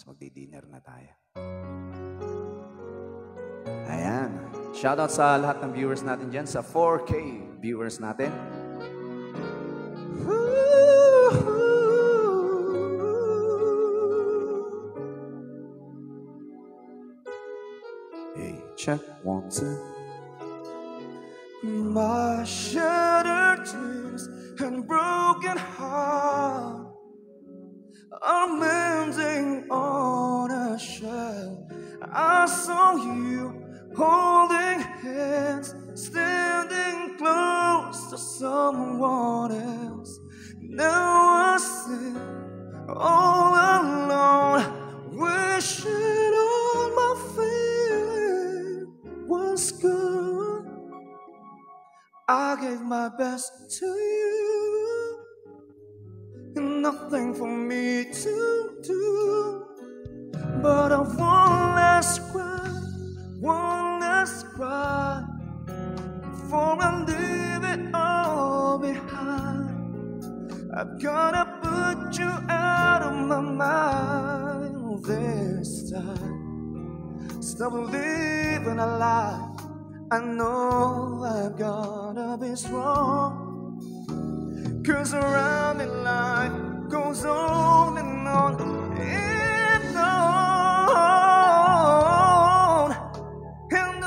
Tapos magdi-dinner na tayo. Ayan. Shoutout sa lahat ng viewers natin dyan, sa 4K viewers natin. Hey, check, 1, 2. My shattered dreams and broken heart are mending on a shelf. I saw you holding hands, standing close to someone else. Now I sit all alone, wishing all my feeling was good. I gave my best to you, and nothing for me to do, but a one last cry before I leave it all behind. I've gotta put you out of my mind this time. Stop living a lie. I know I've gotta be strong, 'cause around me life goes on and on and on and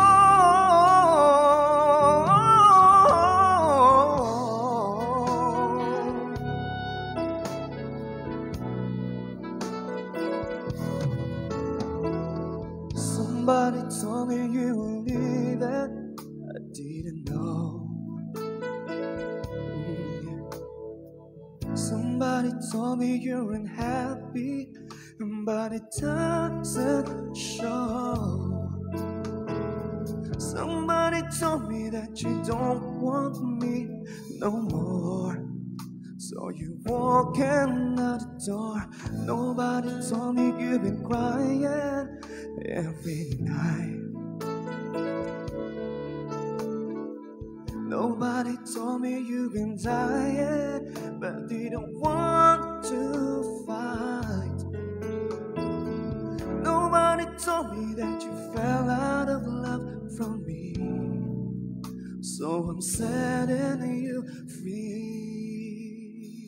on. Somebody told me you were leaving. I didn't know. Somebody told me you're unhappy, but it doesn't show. Somebody told me that you don't want me no more, so you walking out the door. Nobody told me you've been crying every night. Nobody told me you've been dying, but didn't want to fight. Nobody told me that you fell out of love from me, so I'm setting you free.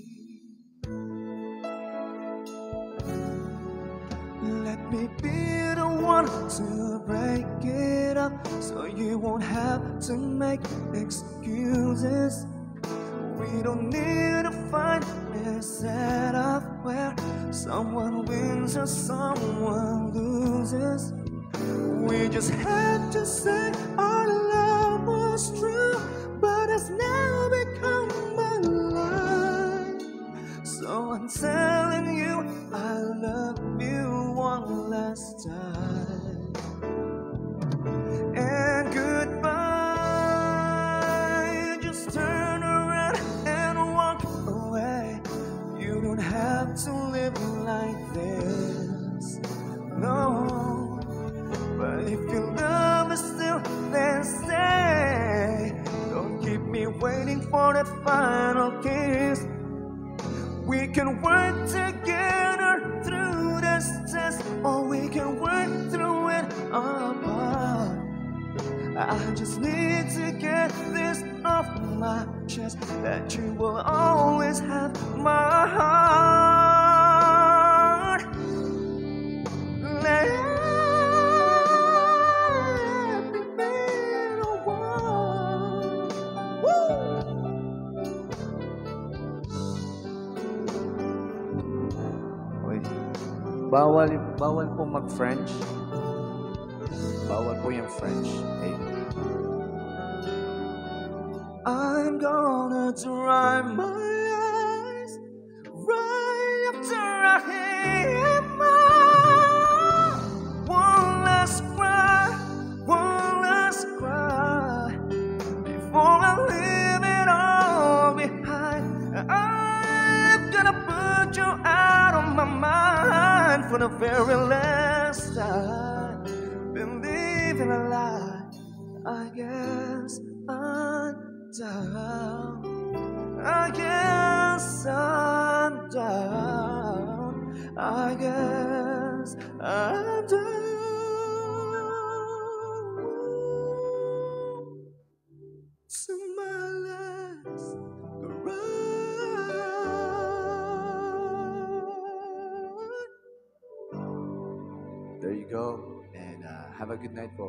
Let me be the one to break it up, so you won't have to make excuses. We don't need to find a setup where someone wins or someone loses. We just had to say our love was true, but it's now become a lie. So I'm telling you I love you one last time. And goodbye, just turn around and walk away. You don't have to live like this, no. But if you love me still, then stay. Don't keep me waiting for that final kiss. We can work together through this test, or we can work through it apart. I just need to get this off my chest, that you will always have my heart. Let me be the one. Woo! Uy, bawal po mag-French. Bawal po yung French. Okay? I'm gonna dry my eyes right after I hear my one last cry before I leave it all behind. I'm gonna put you out of my mind for the very last time. Believing a lie, I guess I'm down. I guess I'm down. I guess 'cause I'm down to my last ride. There you go, and have a good night, folks.